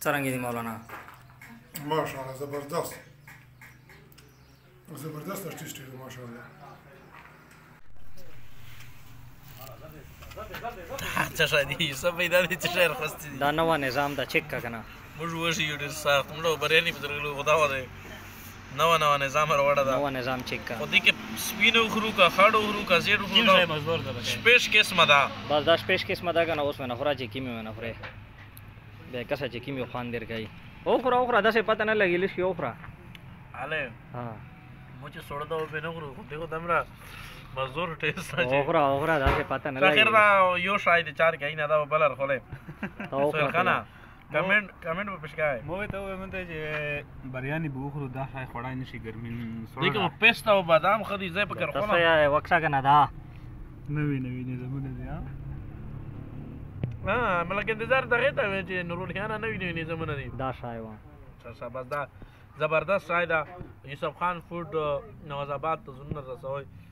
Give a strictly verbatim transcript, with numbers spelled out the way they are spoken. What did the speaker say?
څرنګه دي مولانا؟ ماشاءالله زبردست زبردست ټیسټ دی ماشاءالله. څه شي دي سبې دا دي چې شعر خسته دي دا نوو نظام دا چیک کا کنه موږ وشي یو ډېر سخت موږ بریاني په درګلو خدا وره نو نو نظام وروړه دا نوو نظام چیک کا او دې کې سپینو خرو کا خاړو خرو کا زیړو خرو کا مزدور ده سپیش قسمه ده بس دا سپیش قسمه ده کنه اوس مې نه خورا چې کیمه نه خوري به کسه چې کیمه خوان در گئی او خورا او خورا داسې پته نه لګیل شي او خورا اله ها مو چې سوړ دا به نه خورو دغه دمرا مزدور ټیسټ راځي او خورا او خورا داسې پته نه لګیل اخر دا یو شاید چار کای نه دا بلر خله او خنا کمنټ کمنټ په پښکای مو ته وې مونته چې بریاني به خورو دا شای خړای نشي ګرمین سوړ لیکن پستا او بادام خدي زې په کر خونه تاسو یې وکړه کنه دا نوی نوی نظامونه دي ها ها ملک انتظار دغه ته چې نورالخیانه نوی نوی نظامونه دي دا شای و څه بس دا زبردست شای دا یوسف خان فوډ نواز آباد ته زونه رسوي